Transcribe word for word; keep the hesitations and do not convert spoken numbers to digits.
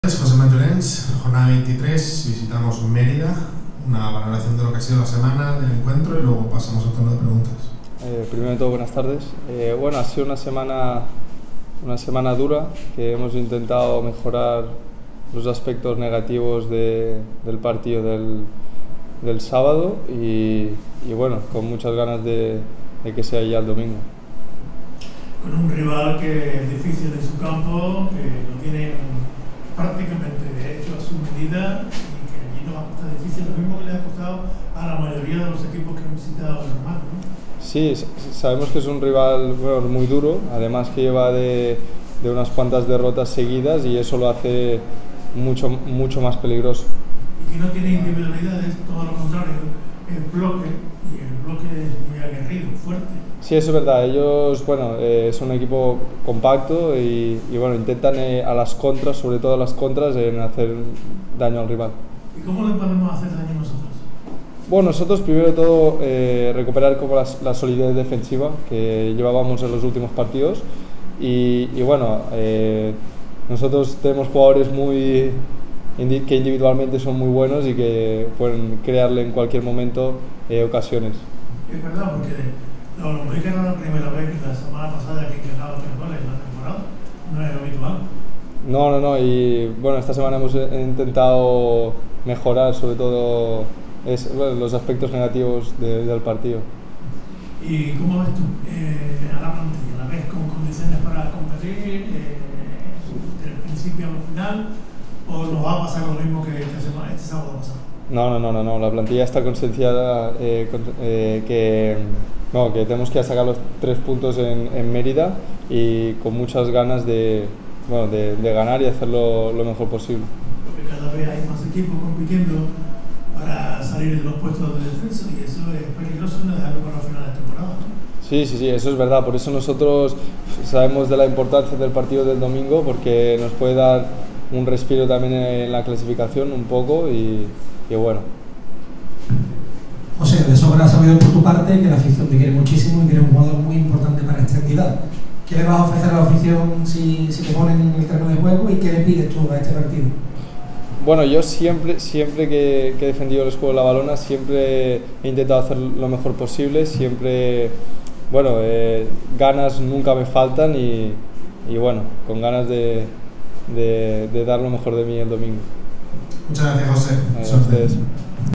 José Llorens, jornada veintitrés, visitamos Mérida, una valoración de lo que ha sido la semana del encuentro y luego pasamos al turno de preguntas. Eh, primero de todo, buenas tardes. Eh, bueno, ha sido una semana, una semana dura, que hemos intentado mejorar los aspectos negativos de, del partido del, del sábado y, y bueno, con muchas ganas de, de que sea ya el domingo. Con un rival que es difícil en su campo, que lo tiene prácticamente hecho a su medida y que allí nos va a costar difícil, lo mismo que le ha costado a la mayoría de los equipos que han visitado el Mar, ¿no? Sí, sabemos que es un rival bueno, muy duro, además que lleva de, de unas cuantas derrotas seguidas y eso lo hace mucho, mucho más peligroso. Y que no tiene individualidades, todo lo contrario, el bloque, y el bloque es muy aguerrido, fuerte. Sí, eso es verdad, ellos bueno, eh, son un equipo compacto y, y bueno, intentan eh, a las contras, sobre todo a las contras, en hacer daño al rival. ¿Y cómo le podemos hacer daño nosotros? Bueno, nosotros primero de todo eh, recuperar como la, la solidez defensiva que llevábamos en los últimos partidos y, y bueno, eh, nosotros tenemos jugadores muy indi que individualmente son muy buenos y que pueden crearle en cualquier momento eh, ocasiones. Es verdad, porque los, los mexicanos la primera vez que la semana pasada que quedaron tres goles en la temporada, no es habitual. No, no, no, y bueno, esta semana hemos intentado mejorar sobre todo es, bueno, los aspectos negativos de, del partido. ¿Y cómo ves tú eh, a la plantilla? ¿La ves con condiciones para competir eh, desde el principio al final o nos va a pasar lo mismo que este, este sábado pasado? No, no, no, no, no, la plantilla está concienciada eh, con, eh, que, no, que tenemos que sacar los tres puntos en, en Mérida y con muchas ganas de, bueno, de, de ganar y hacerlo lo mejor posible. Porque cada vez hay más equipos compitiendo para salir de los puestos de defensa y eso es peligroso no dejarlo para el final de temporada, ¿no? Sí, sí, sí, eso es verdad, por eso nosotros sabemos de la importancia del partido del domingo porque nos puede dar un respiro también en la clasificación un poco y, y bueno. José, de sobra has sabido por tu parte que la afición te quiere muchísimo y que eres un jugador muy importante para esta entidad. ¿Qué le vas a ofrecer a la afición si, si te ponen en el terreno de juego y qué le pides tú a este partido? Bueno, yo siempre, siempre que, que he defendido el escudo de la balona, siempre he intentado hacer lo mejor posible, siempre, bueno, eh, ganas nunca me faltan y, y bueno, con ganas de, de, de dar lo mejor de mí el domingo. Muchas gracias, José. Gracias a ustedes.